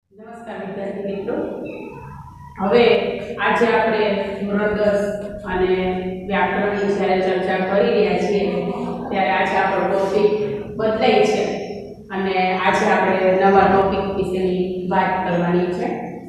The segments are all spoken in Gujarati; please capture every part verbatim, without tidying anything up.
નમસ્કાર વિદ્યાર્થી મિત્રો, હવે આજે આપણે ધોરણ દસ અને વ્યાકરણની જ્યારે ચર્ચા કરી રહ્યા છીએ ત્યારે આજે આપણો ટોપિક બદલાય છે અને આજે આપણે નવા ટોપિક વિશેની વાત કરવાની છે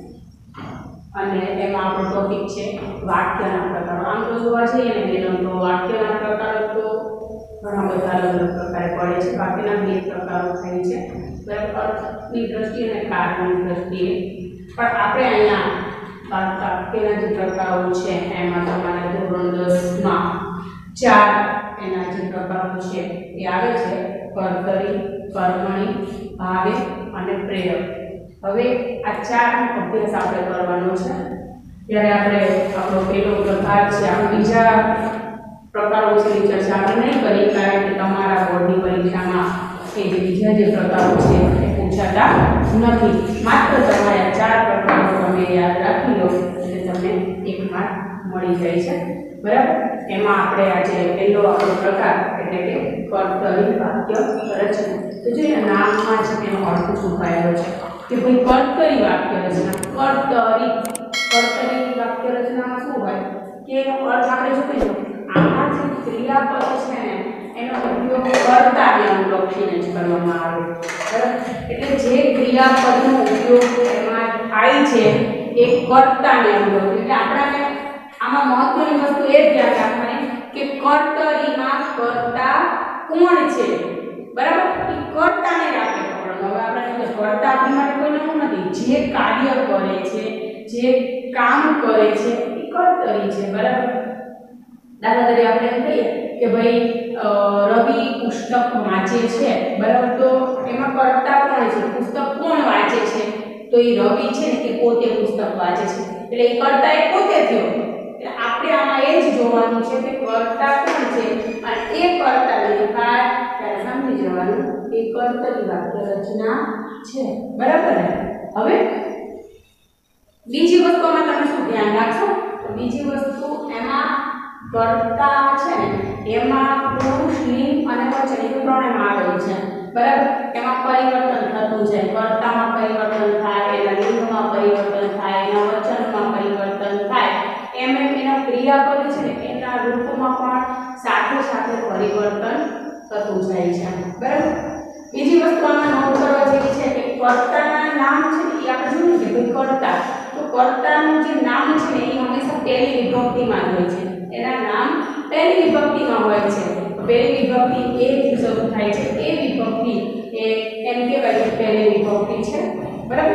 અને એમાં આપણો ટોપિક છે વાક્યના પ્રકારો. આમ તો જોવા જઈએ ને બેનો તો વાક્યના પ્રકારો તો ઘણા બધા અલગ અલગ પ્રકારે પડે છે. વાક્યના બે પ્રકારો થાય છે, બરાબર, અર્થની દ્રષ્ટિએ અને કારણની દ્રષ્ટિએ. પણ આપણે અહીંયા વાક્યના જે પ્રકારો છે એમાં તમારે ધોરણ દસમાં ચાર એના જે પ્રકારો છે એ આવે છે: કર્તરી, કર્મણી, ભાવે અને પ્રેરક. હવે આ ચારનો અભ્યાસ આપણે કરવાનો છે. ત્યારે આપણે આપણો પહેલો પ્રકાર છે, આપણે બીજા પ્રકારો વિશેની ચર્ચા આપણે નહીં કરી, કારણ કે તમારા બોર્ડની પરીક્ષામાં એ જે બીજા જે પ્રકારો છે એ પૂછાતા નથી. માત્ર તમારે ચાર પ્રકારો તમે યાદ રાખી લો એટલે તમને એક માર્ક મળી જાય છે, બરાબર. એમાં આપણે આજે પહેલો આપણો પ્રકાર એટલે કે કર્તરી વાક્ય રચના. તો જોઈએ નામમાં જ એનો અર્થ છુપાયેલો છે કે ભાઈ કર્તરી વાક્ય રચના. કર્તરી કર્તરી વાક્ય રચનામાં શું હોય કે એનો અર્થ આપણે જોઈશું. આમાં જે ક્રિયાપદ છે ને એનો ઉપયોગ કર્તાને અનુલક્ષીને જ કરવામાં આવે, બરાબર. એટલે જે ક્રિયાપદનો ઉપયોગ એમાં થાય છે એ કર્તાને અનુલક્ષીને. એટલે આપણાને આમાં મહત્વની વસ્તુ એ ધ્યાન રાખવાની કે કર્તરીમાં કર્તા કોણ છે, બરાબર. એ કર્તાને રાખે. હવે આપણે કર્તા આપણી માટે કોઈ નવું નથી. જે કાર્ય કરે છે, જે કામ કરે છે એ કર્તરી છે, બરાબર. દાખલા તરીકે આપણે એમ કહીએ કે ભાઈ રવિ પુસ્તક વાંચે છે, બરાબર. તો એમાં કર્તા કોણ છે? પુસ્તક કોણ વાંચે છે? તો એ રવિ છે ને કે પોતે પુસ્તક વાંચે છે, એટલે એ કર્તા એ પોતે થયો. એટલે આપણે આમાં એ જ જોવાનું છે કે કર્તા કોણ છે અને એ કર્તા દેખાય ત્યારે સમજી જવાનું કે કર્તરી વાક્ય રચના છે, બરાબર ને. હવે બીજી વસ્તુમાં તમે શું ધ્યાન રાખશો? તો બીજી વસ્તુ એમાં કર્તા છે ને એમાં પુરુષ, લિંગ અને વચન એ ત્રણેયમાં આવેલું છે, બરાબર. એમાં પરિવર્તન થતું જાય. કર્તામાં પરિવર્તન થાય, એના લિંગમાં પરિવર્તન થાય, એના વચનમાં પરિવર્તન થાય. એમ એમ એના ક્રિયાપદ છે ને એના રૂપમાં પણ સાથે સાથે પરિવર્તન થતું જાય છે, બરાબર. બીજી વસ્તુ આમાં નોંધ કરવા જેવી છે કે કર્તાના નામ છે ને એ આપણે જોયું કે ભાઈ કર્તા, તો કર્તાનું જે નામ છે ને એ હંમેશા પહેલી વિભક્તિમાં જ હોય છે. એના નામ પહેલી વિભક્તિમાં હોય છે. પહેલી વિભક્તિ એ થી શરૂ થાય છે. એ વિભક્તિ એ એમ કહેવાય કે પહેલી વિભક્તિ છે, બરાબર.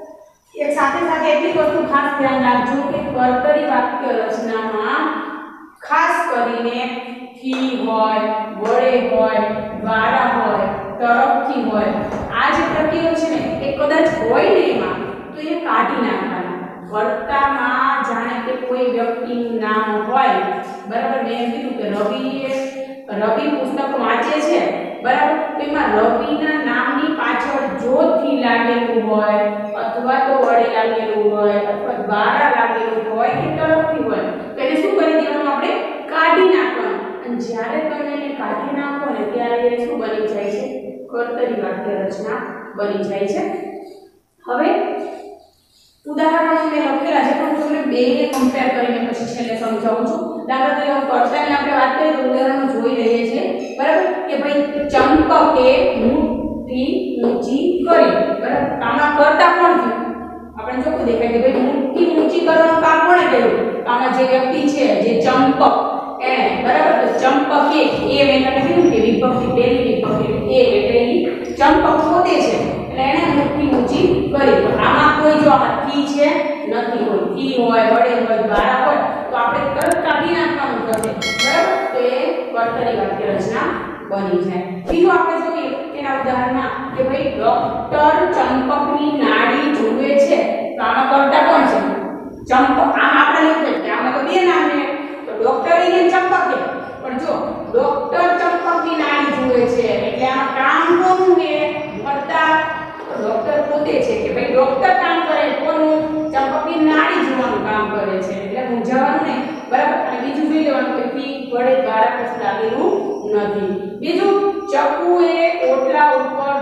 એક સાથે સાથે એટલી વસ્તુ ખાસ ધ્યાન રાખજો કે કર્તરી વાક્ય રચનામાં ખાસ કરીને થી હોય, વડે હોય, દ્વારા હોય, તરફથી હોય, આ જે પ્રત્યયો છે ને એ કદાચ હોય ને એમાં તો એ કાઢી નાખવાના. કર્તામાં જાણે કે કોઈ વ્યક્તિનું નામ હોય, બરાબર. મેં કીધું કે રવિએ રવિ પુસ્તક વાંચે છે, બરાબર. તો એમાં રવિના નામની પાછળ જો થી લાગેલું હોય અથવા તો વડે લાગેલું હોય અથવા દ્વારા લાગેલું હોય કે તરફથી હોય તો એને શું કરી દેવાનું? આપણે કાઢી નાખવાનું. અને જ્યારે તમે એને કાઢી નાખો ને ત્યારે એ શું બની જાય છે? કર્તરી વાક્ય રચના બની જાય છે. હવે ઉદાહરણો મેં લખેલા છે પણ હું તમને બેને કમ્પેર કરીને પછી છેલ્લે સમજાવું છું. દાખલા તરીકે કર્તાની આપણે વાત કરીએ તો ઉદાહરણો જોઈ લઈએ છીએ, બરાબર. કે ભાઈ ચંપકે મુઠ્ઠી ઊંચી કરી, બરાબર. આમાં કર્તા કોણ થયું? આપણે ચોખ્ખું દેખાય કે ભાઈ મુઠ્ઠી ઊંચી કરવાનું કામ કોણે કર્યું? આમાં જે વ્યક્તિ છે જે ચંપક એને, બરાબર. તો ચંપકે એ મેં તમને કીધું કે વિભક્તિ પહેલી વિભક્તિ એ એટલે ઈ ચંપક પોતે છે એટલે એને મુઠ્ઠી ઊંચી કરી. તો આમાં કોઈ જો આમાં થી છે નથી, હોય થી હોય, વડે હોય, દ્વારા હોય તો આપણે તરત કાઢી નાખવાનું થશે, બરાબર. તો એ કર્તરી વાક્ય રચના બની જાય. બીજું આપણે જોઈએ એના ઉદાહરણમાં કે ભાઈ ડોક્ટર ચંપકની નાડી જુએ છે, તો આમાં કર્તા કોણ છે? ચંપક. આમ આપણે લખીએ કે આમાં તો બે નામ છે, તો ડોક્ટર અને ચંપક છે. પણ જો ડોક્ટર ચંપકની નાડી જુએ છે એટલે આમાં કામ કોનું છે? કર્તા. ડોક્ટર પોતે છે કે ભાઈ ડોક્ટર કામ કરે કોનું? ચંપકની નાડી જોવાનું કામ કરે છે, એટલે મૂંઝાવાનું નહીં, બરાબર. અને બીજું જોઈ લેવાનું કે થી વડે દ્વારા કશું લાગેલું નથી. બીજું ચકુએ ઓટલા ઉપર દફતર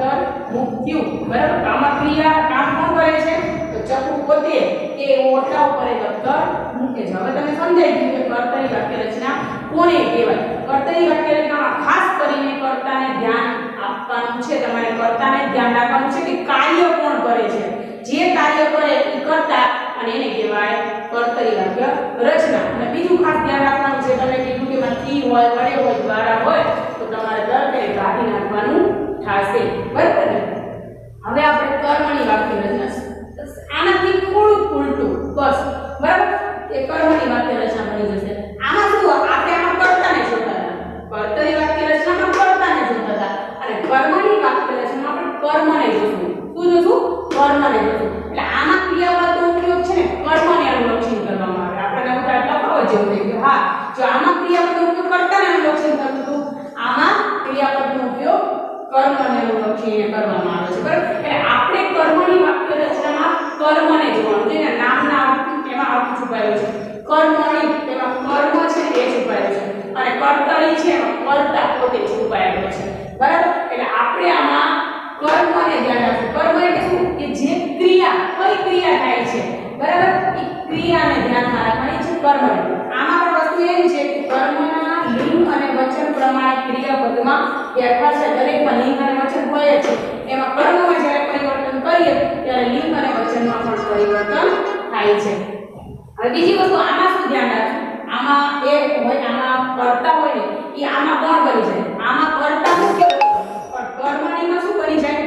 પરિવર્તન મૂક્યું બરાબર આમાં ક્રિયા કામ કોણ કરે છે તો ચક્કુ પોતે કે ઓટલા ઉપર એ દફતર મૂકે છે હવે તમે સમજાઈ ગયું કે કર્તરી વાક્ય રચના કોને કહેવાય કર્તરી વાક્ય રચનામાં ખાસ કરીને કર્તાને ધ્યાન આપવાનું છે તમારે કર્તાને ધ્યાન રાખવાનું છે કે કાર્ય કોણ કરે છે જે કાર્ય કરે એ કર્તા અને એને કહેવાય કર્તરી વાક્ય રચના અને બીજું ખાસ ધ્યાન રાખવાનું છે તમે કીધું કે થી હોય વડે હોય દ્વારા હોય તો તમારે દરેકે કાઢી નાખવાનું થશે બરાબર ને હવે આપણે કર્મની વાક્ય રચના આનાથી થોડું ઉલટું બસ બરાબર એ કર્મની વાક્ય રચના બની જશે આમાં શું આપણે આમાં કર્તાને જોતા હતા કર્તરી વાક્ય રચનામાં કર્તાને જોતા હતા અને કર્મની વાક્ય રચનામાં આપણે કર્મને જોશું શું જોશું કર્મને જોશું એટલે આમાં ક્રિયાપદનો ઉપયોગ છે ને કર્મને અનુલક્ષીને કરવામાં આવે આપણે નવું તફાવત જેવું થઈ ગયું હા જો આમાં ક્રિયાપદનો ઉપયોગ કર્તાને અનુલક્ષીને થતું હતું આમાં ક્રિયાપદનો ઉપયોગ કર્મને અનુલક્ષીને કરવામાં આવે છે બરાબર એટલે આપણે કર્મની વાક્ય રચનામાં કર્મને જોવાનું છે ને નામના એમાં અર્થ છુપાયેલો છે કર્મણી એમાં કર્મ છે એ છુપાયેલો છે અને કર્તરી છે એમાં કર્તા પોતે છુપાયેલો છે બરાબર એટલે આપણે આમાં કર્મને ધ્યાન રાખવું કર્મ એટલે શું કે જે ક્રિયા કઈ ક્રિયા થાય છે બરાબર એ ક્રિયાને ધ્યાનમાં રાખવાની છે કર્મ આમાં પણ વસ્તુ એવી છે કે કર્મના લિંગ અને વચન પ્રમાણે ક્રિયાપદમાં વ્યાખ્યા છે દરેકમાં લિંગ અને વચન હોય છે એમાં કર્મમાં જ્યારે પરિવર્તન કરીએ ત્યારે લિંગ અને વચનમાં પણ પરિવર્તન થાય છે હવે બીજી વસ્તુ આમાં શું ધ્યાન રાખવું આમાં એ હોય આમાં કર્તા હોય ને એ આમાં કોણ બની જાય આમાં કર્તા મુખ્ય પણ કર્મણીમાં શું બની જાય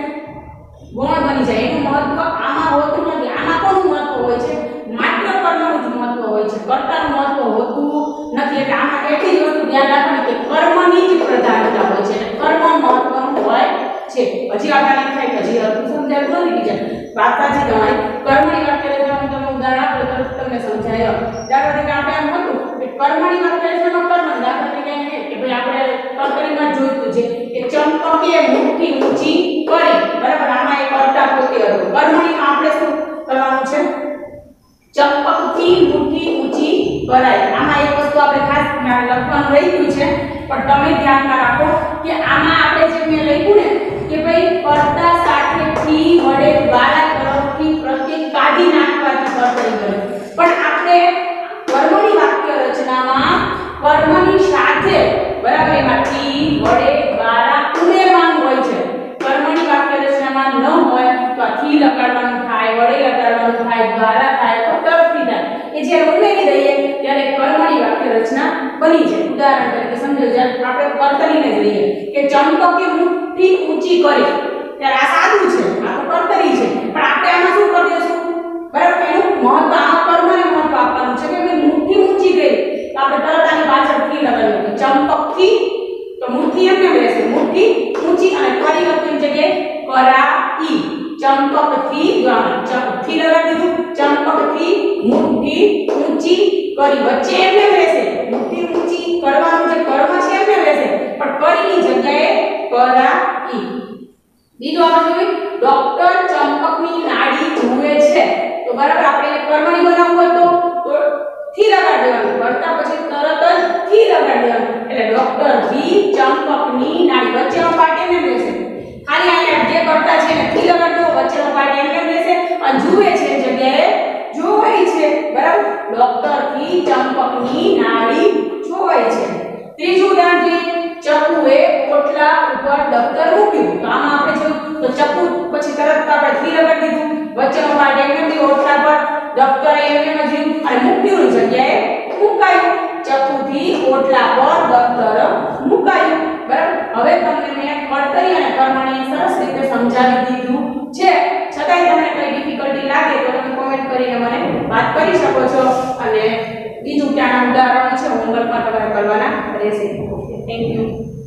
ગુણ બની જાય એનું મહત્વ આમાં હોતું નથી આમાં કોનું મહત્વ હોય છે માત્ર કર્મનું જ મહત્વ હોય છે કર્તાનું મહત્વ હોતું નથી એટલે આમાં એટલી જ વસ્તુ ધ્યાન રાખવાની કે કર્મની જ પ્રધાનતા હોય છે અને કર્મ મહત્વનું હોય છે હજી આગળ થાય હજી અર્થ સમજાતું નથી બીજા વાત સાચી તમારી કર્મની વાક્ય રચનાનું તમે ઉદાહરણ આપો તો તમને સમજાય દાખલા તરીકે આપણે એમ હતું કે કર્મની વાક્ય રચનામાં કર્મ દાખલા તરીકે એમ કે ભાઈ આપણે કર્તરીમાં જોયું છે કે ચંપકે મુઠ્ઠી ઊંચી કરી બરાબર આમાં એક કર્તા પોતે હતો કર્મણીમાં આપણે શું કરવાનું છે ચંપકથી મુઠ્ઠી ઊંચી કરાય આમાં એક વસ્તુ આપણે ખાસ લખવાનું રહી ગયું છે પણ તમે ધ્યાનમાં રાખો કે આમાં આપણે જે મેં લખ્યું ને કે ભાઈ કર્તા સાથે થી વડે દ્વારા તરફથી પ્રત્યેક કાઢી નાખવાથી કર્તરી બને પણ આપણે કર્મની વાક્ય રચનામાં કર્મની સાથે બરાબર એમાં થી વડે દ્વારા ઉમેરવાનું હોય છે કર્મની વાક્ય રચનામાં ન હોય તો આ થી લગાડવાનું થાય વડે લગાડવાનું થાય દ્વારા થાય તો તરફથી થાય એ જ્યારે ઉમેરી દઈએ ત્યારે કર્મની વાક્ય રચના બની જાય ઉદાહરણ તરીકે સમજો જ્યારે આપણે કર્તરીને જ લઈએ કે ચંપકે મુઠ્ઠી ઊંચી કરી ત્યારે આ સાદું છે આ તો કર્તરી છે પણ આપણે આમાં શું કરી દઈશું બરાબર એનું મહત્વ આ કર્મને મહત્વ આપવાનું છે કે ભાઈ મુઠ્ઠી ઊંચી કરી તો આપણે તરત આની પાછળ થી લગાડીએ ચંપકથી તો મુઠ્ઠી એમ કેમ રહેશે મુઠ્ઠી ઊંચી અને પરિવર્તન જગ્યાએ કરાઈ ચંપકથી ચંપકથી લગાડી દીધું ચંપકથી મુઠ્ઠી ઊંચી કરી વચ્ચે એમ કેમ રહેશે મુઠ્ઠી ઊંચી કરવાનું જે કર્મ છે એમ કેમ રહેશે પણ કરીની જગ્યાએ કરાઈ બીજું આપણે જોઈએ ડોક્ટર ચંપકની નાડી જુએ છે તો બરાબર આપણે કર્મની બનાવવું હોય તો થી લગાડી દેવાનું કરતા પછી તરત જ થી લગાડી દેવાનું એટલે ડોક્ટર થી ચંપકની નાડી વચ્ચેનો પાર્ટ એમ રહેશે ખાલી અહીંયા જે કરતા છે એને થી લગાડી દો વચ્ચેનો પાર્ટ એમ કેમ રહેશે અને જુએ છે જગ્યાએ જોવાય છે બરાબર ડોક્ટર થી ચંપકની નાડી જોવાય છે ત્રીજું ઉદાહરણ જોઈએ ચક્કુએ ઓટલા ઉપર દફતર મૂક્યું તો આમાં આપણે જોયું તો ચક્કુ પછી તરત આપણે થી લગાડી દીધું વચ્ચેનો પાર્ટ એમ કેમ ઓટલા પર દફતર એમ કેમ જ અને મૂક્યું જગ્યાએ મુકાયું ચક્કુથી ઓટલા પર દફતર મુકાયું બરાબર હવે તમને મેં કર્તરી અને કર્મણી સરસ રીતે સમજાવી દીધું છે છતાંય તમને કોઈ ડિફિકલ્ટી લાગે તો તમે કોમેન્ટ કરીને મને વાત કરી શકો છો અને બીજું ક્યાંના ઉદાહરણો છે હોમવર્કમાં તમારે કરવાના રહેશે થેન્ક યુ